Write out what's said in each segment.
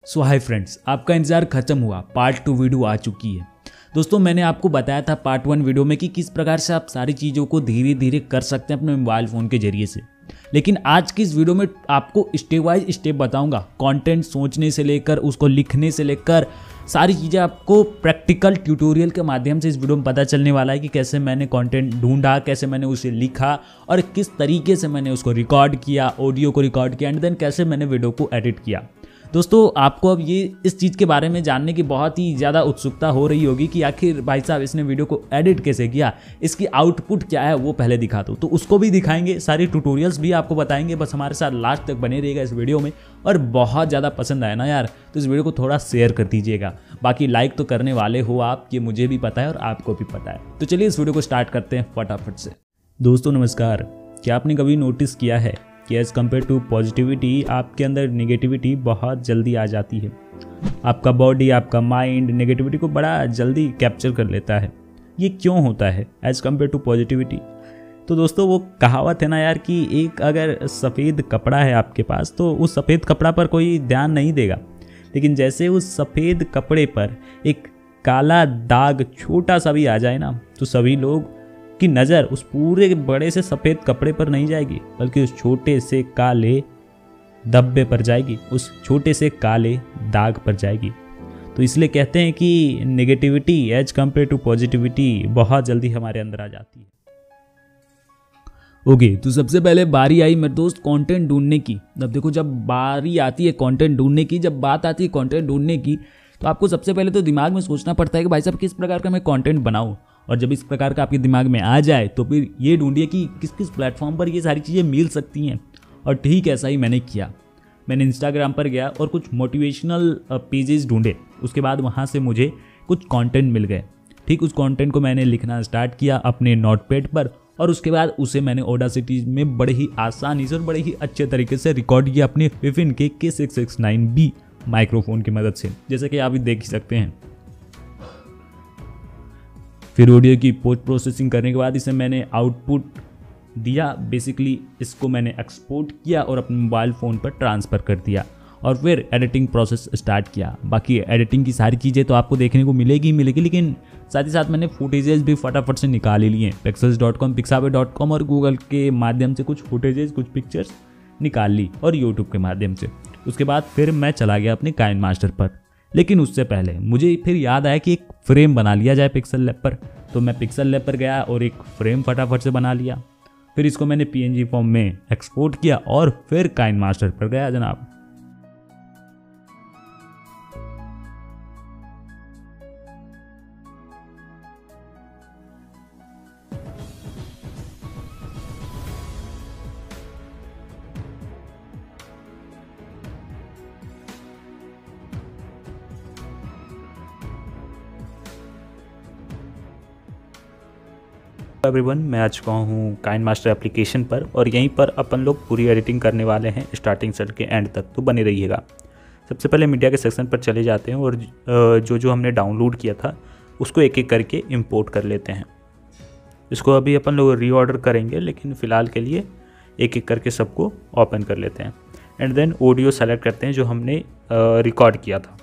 सो hi friends, आपका इंतज़ार खत्म हुआ। पार्ट 2 वीडियो आ चुकी है। दोस्तों, मैंने आपको बताया था पार्ट 1 वीडियो में कि किस प्रकार से आप सारी चीज़ों को धीरे धीरे कर सकते हैं अपने मोबाइल फ़ोन के जरिए से। लेकिन आज की इस वीडियो में आपको स्टेप बाय स्टेप बताऊंगा। कंटेंट सोचने से लेकर उसको लिखने से लेकर सारी चीज़ें आपको प्रैक्टिकल ट्यूटोरियल के माध्यम से इस वीडियो में पता चलने वाला है कि कैसे मैंने कंटेंट ढूंढा, कैसे मैंने उसे लिखा और किस तरीके से मैंने उसको रिकॉर्ड किया, ऑडियो को रिकॉर्ड किया एंड देन कैसे मैंने वीडियो को एडिट किया। दोस्तों, आपको अब ये इस चीज़ के बारे में जानने की बहुत ही ज़्यादा उत्सुकता हो रही होगी कि आखिर भाई साहब इसने वीडियो को एडिट कैसे किया, इसकी आउटपुट क्या है वो पहले दिखा दो। तो उसको भी दिखाएंगे, सारी ट्यूटोरियल्स भी आपको बताएंगे। बस हमारे साथ लास्ट तक बने रहिएगा इस वीडियो में। और बहुत ज़्यादा पसंद आया ना यार, तो इस वीडियो को थोड़ा शेयर कर दीजिएगा। बाकी लाइक तो करने वाले हो आप, ये मुझे भी पता है और आपको भी पता है। तो चलिए इस वीडियो को स्टार्ट करते हैं फटाफट से। दोस्तों नमस्कार, क्या आपने कभी नोटिस किया है कि एज़ कम्पेयर टू पॉजिटिविटी आपके अंदर नेगेटिविटी बहुत जल्दी आ जाती है। आपका बॉडी, आपका माइंड नेगेटिविटी को बड़ा जल्दी कैप्चर कर लेता है। ये क्यों होता है एज़ कम्पेयर टू पॉजिटिविटी? तो दोस्तों, वो कहावत है ना यार कि एक अगर सफ़ेद कपड़ा है आपके पास तो उस सफ़ेद कपड़ा पर कोई ध्यान नहीं देगा, लेकिन जैसे उस सफ़ेद कपड़े पर एक काला दाग छोटा सा भी आ जाए ना, तो सभी लोग की नज़र उस पूरे बड़े से सफ़ेद कपड़े पर नहीं जाएगी, बल्कि उस छोटे से काले धब्बे पर जाएगी, उस छोटे से काले दाग पर जाएगी। तो इसलिए कहते हैं कि negativity as compare to positivity बहुत जल्दी हमारे अंदर आ जाती है। ओके, तो सबसे पहले बारी आई मेरे दोस्त कंटेंट ढूंढने की। अब देखो, जब बारी आती है कंटेंट ढूंढने की, जब बात आती है कंटेंट ढूंढने की, तो आपको सबसे पहले तो दिमाग में सोचना पड़ता है कि भाई साहब किस प्रकार का मैं कंटेंट बनाऊं। और जब इस प्रकार का आपके दिमाग में आ जाए तो फिर ये ढूंढिए कि किस किस प्लेटफॉर्म पर ये सारी चीज़ें मिल सकती हैं। और ठीक ऐसा ही मैंने किया। मैंने इंस्टाग्राम पर गया और कुछ मोटिवेशनल पेजेस ढूंढे। उसके बाद वहाँ से मुझे कुछ कंटेंट मिल गए। ठीक उस कंटेंट को मैंने लिखना स्टार्ट किया अपने नोटपैड पर, और उसके बाद उसे मैंने ऑडासिटी में बड़े ही आसानी से और बड़े ही अच्छे तरीके से रिकॉर्ड किया अपने विफिन के K669B माइक्रोफोन की मदद से, जैसे कि आप भी देख सकते हैं। फिर ऑडियो की पोस्ट प्रोसेसिंग करने के बाद इसे मैंने आउटपुट दिया। बेसिकली इसको मैंने एक्सपोर्ट किया और अपने मोबाइल फ़ोन पर ट्रांसफ़र कर दिया और फिर एडिटिंग प्रोसेस स्टार्ट किया। बाकी एडिटिंग की सारी चीज़ें तो आपको देखने को मिलेगी, लेकिन साथ ही साथ मैंने फुटेजेस भी फटाफट से निकाल ही लिए। pexels.com, pixabay.com और गूगल के माध्यम से कुछ फुटेजेस, कुछ पिक्चर्स निकाल ली और यूट्यूब के माध्यम से। उसके बाद फिर मैं चला गया अपने काइनमास्टर पर। लेकिन उससे पहले मुझे फिर याद आया कि एक फ्रेम बना लिया जाए पिक्सल लैब पर। तो मैं पिक्सल लैब पर गया और एक फ्रेम फटाफट से बना लिया। फिर इसको मैंने PNG फॉर्म में एक्सपोर्ट किया और फिर काइनमास्टर पर गया जनाब। एवरीवन, मैं आ चुका हूँ काइनमास्टर एप्लीकेशन पर और यहीं पर अपन लोग पूरी एडिटिंग करने वाले हैं स्टार्टिंग से लेकर एंड तक, तो बने रहिएगा। सबसे पहले मीडिया के सेक्शन पर चले जाते हैं और जो हमने डाउनलोड किया था उसको एक एक करके इंपोर्ट कर लेते हैं। इसको अभी अपन लोग रीऑर्डर करेंगे, लेकिन फ़िलहाल के लिए एक एक करके सबको ओपन कर लेते हैं। एंड देन ऑडियो सेलेक्ट करते हैं जो हमने रिकॉर्ड किया था।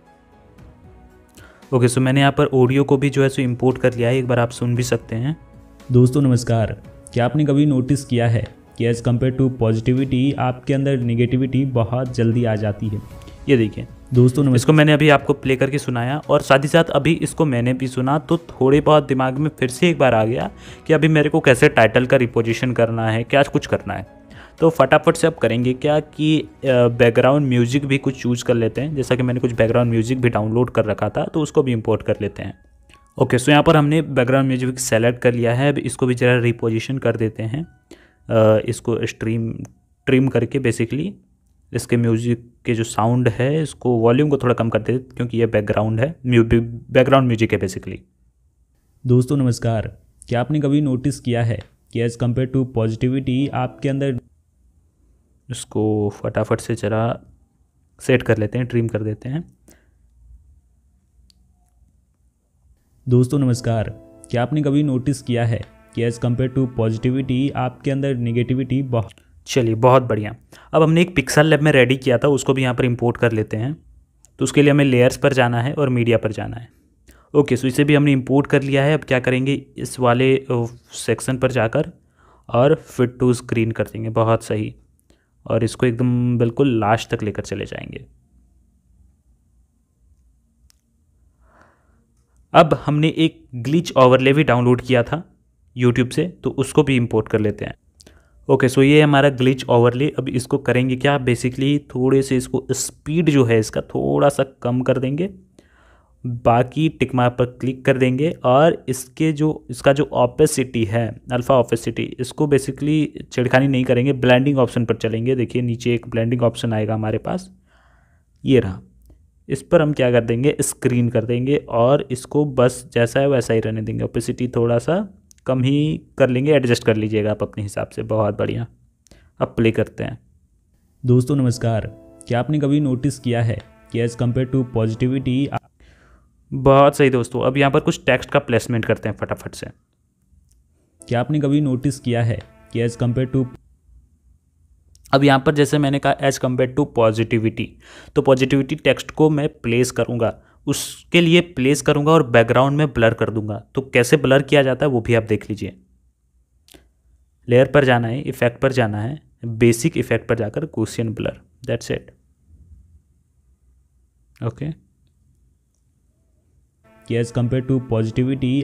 ओके, सो मैंने यहाँ पर ऑडियो को भी जो है सो इम्पोर्ट कर लिया है, एक बार आप सुन भी सकते हैं। दोस्तों नमस्कार, क्या आपने कभी नोटिस किया है कि एज़ कम्पेयर टू पॉजिटिविटी आपके अंदर नेगेटिविटी बहुत जल्दी आ जाती है? ये देखिए दोस्तों नमस्कार, इसको मैंने अभी आपको प्ले करके सुनाया और साथ ही साथ अभी इसको मैंने भी सुना, तो थोड़े बहुत दिमाग में फिर से एक बार आ गया कि अभी मेरे को कैसे टाइटल का रिपोजिशन करना है, क्या कुछ करना है। तो फटाफट से अब करेंगे क्या कि बैकग्राउंड म्यूजिक भी कुछ चूज़ कर लेते हैं। जैसा कि मैंने कुछ बैकग्राउंड म्यूजिक भी डाउनलोड कर रखा था, तो उसको भी इम्पोर्ट कर लेते हैं। ओके, सो यहाँ पर हमने बैकग्राउंड म्यूजिक सेलेक्ट कर लिया है। अब इसको भी ज़रा रिपोजिशन कर देते हैं। इसको ट्रिम करके बेसिकली इसके म्यूजिक के जो साउंड है इसको वॉल्यूम को थोड़ा कम कर देते, क्योंकि ये बैकग्राउंड है, बैकग्राउंड म्यूजिक है बेसिकली। दोस्तों नमस्कार, क्या आपने कभी नोटिस किया है कि एज़ कम्पेयर टू पॉजिटिविटी आपके अंदर, इसको फटाफट से ज़रा सेट कर लेते हैं, ट्रिम कर देते हैं। दोस्तों नमस्कार, क्या आपने कभी नोटिस किया है कि एज़ कम्पेयर टू पॉजिटिविटी आपके अंदर नेगेटिविटी बहुत चलिए बहुत बढ़िया। अब हमने एक पिक्सल लैब में रेडी किया था, उसको भी यहाँ पर इंपोर्ट कर लेते हैं। तो उसके लिए हमें लेयर्स पर जाना है और मीडिया पर जाना है। ओके, सो इसे भी हमने इंपोर्ट कर लिया है। अब क्या करेंगे, इस वाले सेक्शन पर जाकर और फिट टू स्क्रीन कर देंगे। बहुत सही। और इसको एकदम बिल्कुल लास्ट तक लेकर चले जाएंगे। अब हमने एक ग्लिच ओवरले भी डाउनलोड किया था यूट्यूब से, तो उसको भी इंपोर्ट कर लेते हैं। ओके, सो ये हमारा ग्लिच ओवरले। अब इसको करेंगे क्या, बेसिकली थोड़े से इसको स्पीड जो है इसका थोड़ा सा कम कर देंगे। बाकी टिक मार्क पर क्लिक कर देंगे और इसका जो ऑपेसिटी है, अल्फ़ा ऑपेसिटी, इसको बेसिकली छिड़खानी नहीं करेंगे, ब्लेंडिंग ऑप्शन पर चलेंगे। देखिए नीचे एक ब्लेंडिंग ऑप्शन आएगा हमारे पास, ये रहा। इस पर हम क्या कर देंगे, स्क्रीन कर देंगे और इसको बस जैसा है वैसा ही रहने देंगे। ऑपेसिटी थोड़ा सा कम ही कर लेंगे, एडजस्ट कर लीजिएगा आप अपने हिसाब से। बहुत बढ़िया। अब प्ले करते हैं। दोस्तों नमस्कार। क्या आपने कभी नोटिस किया है कि एज़ कम्पेयर टू पॉजिटिविटी। बहुत सही दोस्तों। अब यहाँ पर कुछ टेक्स्ट का प्लेसमेंट करते हैं फटाफट से। क्या आपने कभी नोटिस किया है कि एज़ कम्पेयर टू, अब यहाँ पर जैसे मैंने कहा एज कम्पेयर टू पॉजिटिविटी, तो पॉजिटिविटी टेक्स्ट को मैं प्लेस करूँगा, उसके लिए प्लेस करूँगा और बैकग्राउंड में ब्लर कर दूंगा। तो कैसे ब्लर किया जाता है वो भी आप देख लीजिए। लेयर पर जाना है, इफेक्ट पर जाना है, बेसिक इफेक्ट पर जाकर Gaussian blur, that's it. Okay, कि as compare to positivity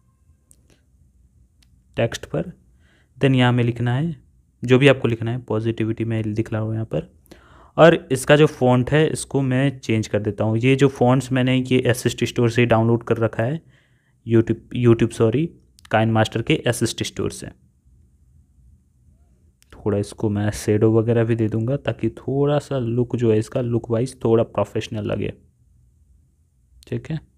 text पर, देन यहाँ में लिखना है जो भी आपको लिखना है। पॉजिटिविटी में लिख रहा हूँ यहाँ पर। और इसका जो फ़ॉन्ट है इसको मैं चेंज कर देता हूँ। ये जो फ़ॉन्ट्स मैंने ये एसिस्ट स्टोर से डाउनलोड कर रखा है, यूट्यूब काइन मास्टर के एसिस्ट स्टोर से। थोड़ा इसको मैं शेडो वगैरह भी दे दूंगा ताकि थोड़ा सा लुक जो है इसका, लुक वाइज थोड़ा प्रोफेशनल लगे। ठीक है,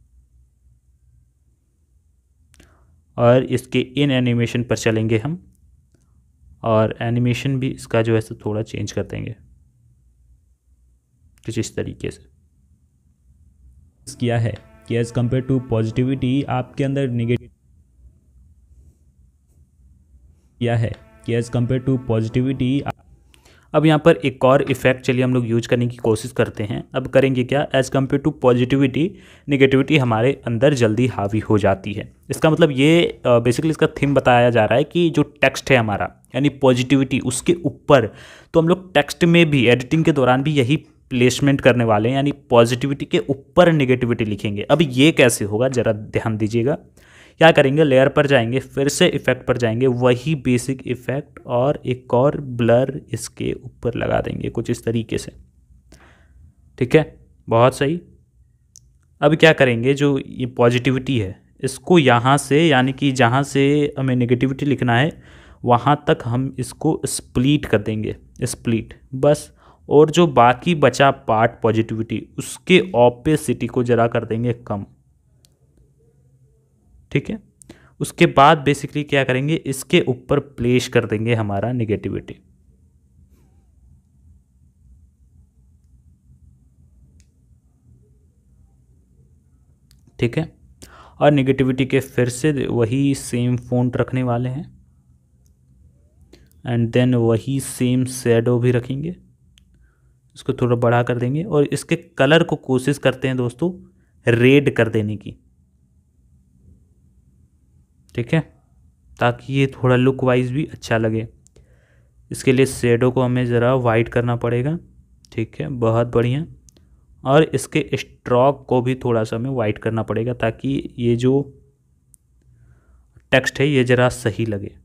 और इसके इन एनिमेशन पर चलेंगे हम और एनिमेशन भी इसका जो है सो थोड़ा चेंज कर देंगे कुछ इस तरीके से। किया है कि एज़ कम्पेयर टू पॉजिटिविटी आपके अंदर निगेटिव किया है कि एज़ कम्पेयर टू पॉजिटिविटी। अब यहाँ पर एक और इफेक्ट चलिए हम लोग यूज करने की कोशिश करते हैं। अब करेंगे क्या, as compare to positivity negativity हमारे अंदर जल्दी हावी हो जाती है। इसका मतलब ये बेसिकली इसका थीम बताया जा रहा है कि जो टेक्स्ट है हमारा यानी पॉजिटिविटी, उसके ऊपर तो हम लोग टेक्स्ट में भी एडिटिंग के दौरान भी यही प्लेसमेंट करने वाले हैं, यानी पॉजिटिविटी के ऊपर नेगेटिविटी लिखेंगे। अब ये कैसे होगा ज़रा ध्यान दीजिएगा। क्या करेंगे, लेयर पर जाएंगे, फिर से इफेक्ट पर जाएंगे, वही बेसिक इफेक्ट और एक और ब्लर इसके ऊपर लगा देंगे कुछ इस तरीके से। ठीक है, बहुत सही। अब क्या करेंगे, जो ये पॉजिटिविटी है इसको यहाँ से, यानी कि जहाँ से हमें नेगेटिविटी लिखना है वहाँ तक हम इसको स्प्लिट कर देंगे, स्प्लिट बस। और जो बाकी बचा पार्ट पॉजिटिविटी, उसके ऑपेसिटी को जरा कर देंगे कम। ठीक है, उसके बाद बेसिकली क्या करेंगे, इसके ऊपर प्लेस कर देंगे हमारा नेगेटिविटी। ठीक है, और नेगेटिविटी के फिर से वही सेम फ़ॉन्ट रखने वाले हैं एंड देन वही सेम शैडो भी रखेंगे। इसको थोड़ा बढ़ा कर देंगे और इसके कलर को कोशिश करते हैं दोस्तों रेड कर देने की। ठीक है, ताकि ये थोड़ा लुक वाइज भी अच्छा लगे। इसके लिए शैडो को हमें ज़रा वाइट करना पड़ेगा। ठीक है, बहुत बढ़िया। और इसके स्ट्रोक को भी थोड़ा सा हमें वाइट करना पड़ेगा ताकि ये जो टेक्स्ट है ये ज़रा सही लगे।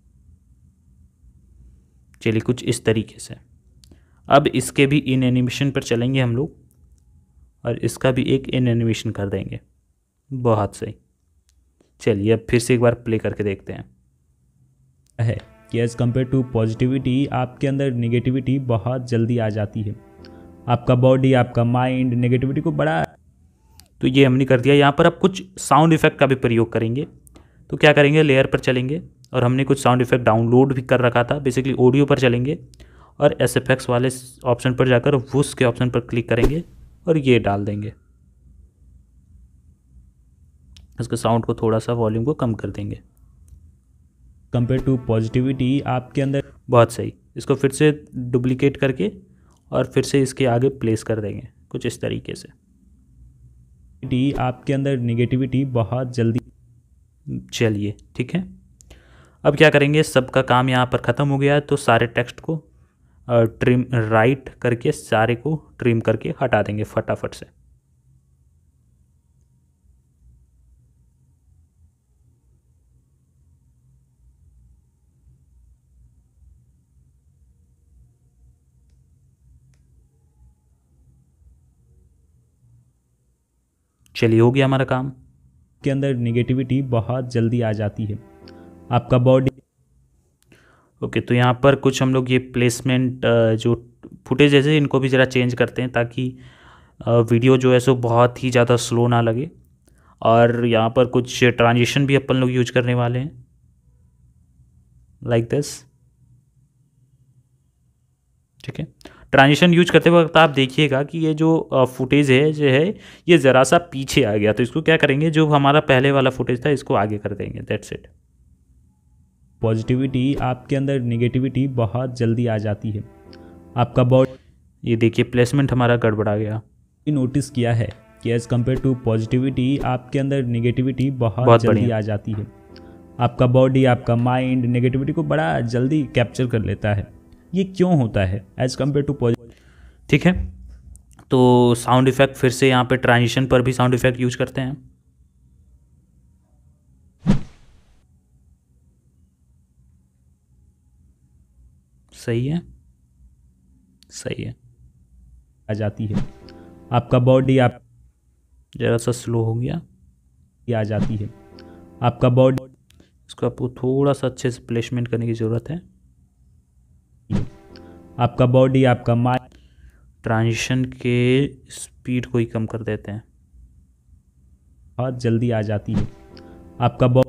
चलिए कुछ इस तरीके से। अब इसके भी इन एनिमेशन पर चलेंगे हम लोग और इसका भी एक इन एनिमेशन कर देंगे। बहुत सही। चलिए अब फिर से एक बार प्ले करके देखते हैं। है कि एज़ कम्पेयर टू पॉजिटिविटी आपके अंदर नेगेटिविटी बहुत जल्दी आ जाती है। आपका बॉडी, आपका माइंड नेगेटिविटी को बड़ा, तो ये हमने कर दिया। यहाँ पर अब कुछ साउंड इफेक्ट का भी प्रयोग करेंगे। तो क्या करेंगे, लेयर पर चलेंगे और हमने कुछ साउंड इफेक्ट डाउनलोड भी कर रखा था, बेसिकली ऑडियो पर चलेंगे और SFX वाले ऑप्शन पर जाकर वुश के ऑप्शन पर क्लिक करेंगे और ये डाल देंगे। इसके साउंड को थोड़ा सा वॉल्यूम को कम कर देंगे। कंपेयर टू पॉजिटिविटी आपके अंदर, बहुत सही। इसको फिर से डुप्लीकेट करके और फिर से इसके आगे प्लेस कर देंगे। कुछ इस तरीके से। आपके अंदर निगेटिविटी बहुत जल्दी। चलिए ठीक है, अब क्या करेंगे, सबका काम यहाँ पर ख़त्म हो गया है, तो सारे टेक्स्ट को ट्रिम राइट करके सारे को ट्रिम करके हटा देंगे फटाफट से। चलिए हो गया हमारा काम। के अंदर निगेटिविटी बहुत जल्दी आ जाती है। आपका बॉडी ओके, तो यहाँ पर कुछ हम लोग ये प्लेसमेंट जो फुटेज जैसे इनको भी ज़रा चेंज करते हैं ताकि वीडियो जो है सो बहुत ही ज़्यादा स्लो ना लगे। और यहाँ पर कुछ ट्रांजिशन भी अपन लोग यूज करने वाले हैं, लाइक दिस। ठीक है, ट्रांजिशन यूज करते वक्त आप देखिएगा कि ये जो फुटेज है ये ज़रा सा पीछे आ गया, तो इसको क्या करेंगे, जो हमारा पहले वाला फुटेज था इसको आगे कर देंगे, दैट्स इट। पॉजिटिविटी आपके अंदर निगेटिविटी बहुत जल्दी आ जाती है। आपका बॉडी ये देखिए प्लेसमेंट हमारा गड़बड़ा गया। नोटिस किया है कि एज कम्पेयर टू पॉजिटिविटी आपके अंदर निगेटिविटी बहुत जल्दी आ जाती है। आपका बॉडी आपका माइंड नेगेटिविटी को बड़ा जल्दी कैप्चर कर लेता है। ये क्यों होता है एज कम्पेयर टू पॉजिटिव? ठीक है, तो साउंड इफेक्ट फिर से यहाँ पे ट्रांजिशन पर भी साउंड इफेक्ट यूज करते हैं। सही है, सही है, आ जाती है। आपका बॉडी आप जरा सा स्लो हो गया, आ जाती है। आपका बॉडी इसको आपको थोड़ा सा अच्छे से प्लेसमेंट करने की ज़रूरत है। आपका बॉडी आपका माइंड ट्रांजिशन के स्पीड को ही कम कर देते हैं, बहुत जल्दी आ जाती है। आपका बॉडी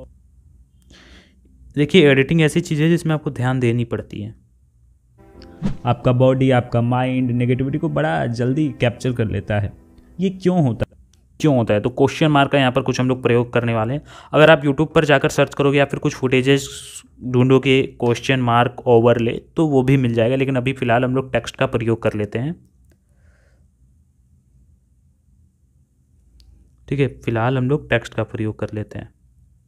देखिए एडिटिंग ऐसी चीज़ है जिसमें आपको ध्यान देनी पड़ती है। आपका बॉडी आपका माइंड नेगेटिविटी को बड़ा जल्दी कैप्चर कर लेता है। ये क्यों होता है? तो क्वेश्चन मार्क का यहाँ पर कुछ हम लोग प्रयोग करने वाले हैं। अगर आप यूट्यूब पर जाकर सर्च करोगे या फिर कुछ फुटेजेस ढूंढोगे क्वेश्चन मार्क ओवरले तो वो भी मिल जाएगा, लेकिन अभी फिलहाल हम लोग टेक्स्ट का प्रयोग कर लेते हैं। ठीक है, फिलहाल हम लोग टेक्स्ट का प्रयोग कर लेते हैं।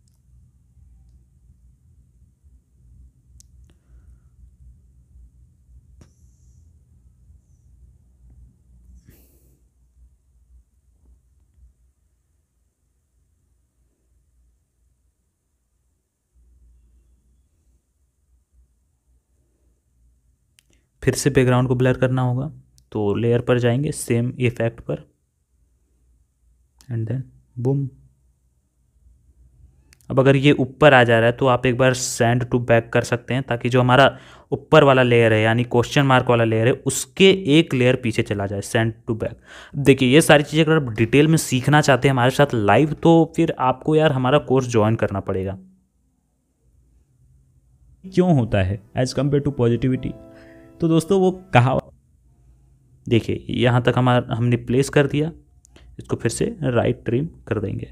फिर से बैकग्राउंड को ब्लर करना होगा, तो लेयर पर जाएंगे, सेम इफेक्ट पर, एंड देन बूम। अब अगर ये ऊपर आ जा रहा है तो आप एक बार सेंड टू बैक कर सकते हैं ताकि जो हमारा ऊपर वाला लेयर है यानी क्वेश्चन मार्क वाला लेयर है उसके एक लेयर पीछे चला जाए, सेंड टू बैक। देखिए ये सारी चीज़ें अगर आप डिटेल में सीखना चाहते हैं हमारे साथ लाइव तो फिर आपको यार हमारा कोर्स ज्वाइन करना पड़ेगा। क्यों होता है एज कम्पेयर टू पॉजिटिविटी? तो दोस्तों वो कहावत देखिए यहाँ तक हमारा हमने प्लेस कर दिया, इसको फिर से राइट ट्रिम कर देंगे।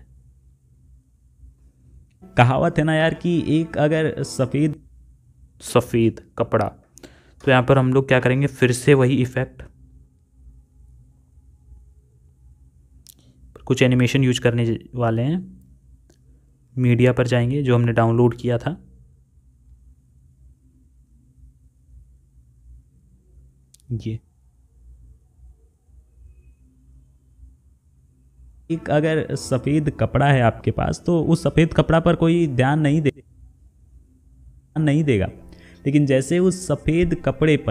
कहावत है ना यार कि एक अगर सफ़ेद कपड़ा, तो यहाँ पर हम लोग क्या करेंगे, फिर से वही इफेक्ट, कुछ एनिमेशन यूज करने वाले हैं। मीडिया पर जाएंगे जो हमने डाउनलोड किया था, ये एक अगर सफ़ेद कपड़ा है आपके पास तो उस सफ़ेद कपड़ा पर कोई ध्यान नहीं देगा, लेकिन जैसे उस सफ़ेद कपड़े पर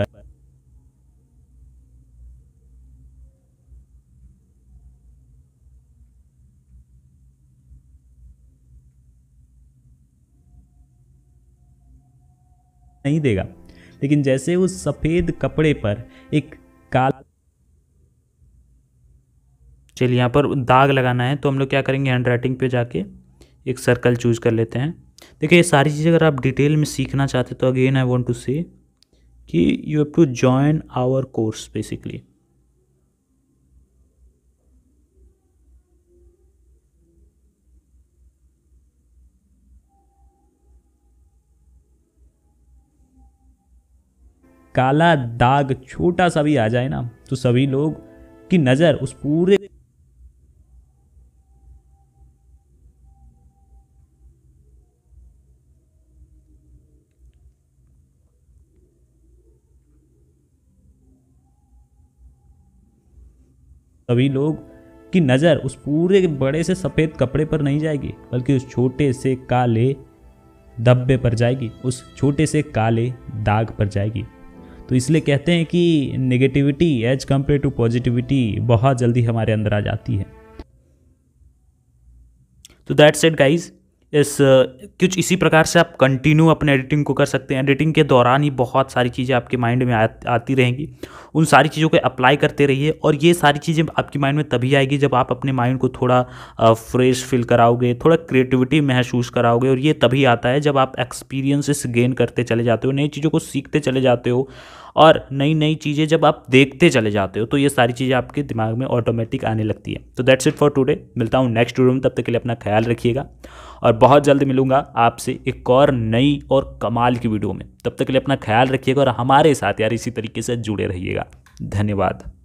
नहीं देगा, लेकिन जैसे उस सफ़ेद कपड़े पर एक काला, चलिए यहाँ पर दाग लगाना है तो हम लोग क्या करेंगे, हैंड राइटिंग पे जाके एक सर्कल चूज कर लेते हैं। देखिए ये सारी चीज़ें अगर आप डिटेल में सीखना चाहते तो again I want to say कि you have to join our course basically. काला दाग छोटा सा भी आ जाए ना तो सभी लोग की नज़र उस पूरे सभी लोग की नज़र उस पूरे बड़े से सफ़ेद कपड़े पर नहीं जाएगी, बल्कि उस छोटे से काले धब्बे पर जाएगी, उस छोटे से काले दाग पर जाएगी। तो इसलिए कहते हैं कि negativity as compare to positivity बहुत जल्दी हमारे अंदर आ जाती है। तो दैट्स इट गाइज। कुछ इसी प्रकार से आप कंटिन्यू अपने एडिटिंग को कर सकते हैं। एडिटिंग के दौरान ही बहुत सारी चीज़ें आपके माइंड में आती रहेंगी, उन सारी चीज़ों को अप्लाई करते रहिए। और ये सारी चीज़ें आपके माइंड में तभी आएगी जब आप अपने माइंड को थोड़ा फ्रेश फील कराओगे, थोड़ा क्रिएटिविटी महसूस कराओगे। और ये तभी आता है जब आप एक्सपीरियंसेस गेन करते चले जाते हो, नई चीज़ों को सीखते चले जाते हो, और नई नई चीज़ें जब आप देखते चले जाते हो तो ये सारी चीज़ें आपके दिमाग में ऑटोमेटिक आने लगती है। तो दैट्स इट फॉर टुडे। मिलता हूँ नेक्स्ट वीडियो में, तब तक के लिए अपना ख्याल रखिएगा और बहुत जल्द मिलूंगा आपसे एक और नई और कमाल की वीडियो में। तब तक के लिए अपना ख्याल रखिएगा और हमारे साथ यार इसी तरीके से जुड़े रहिएगा। धन्यवाद।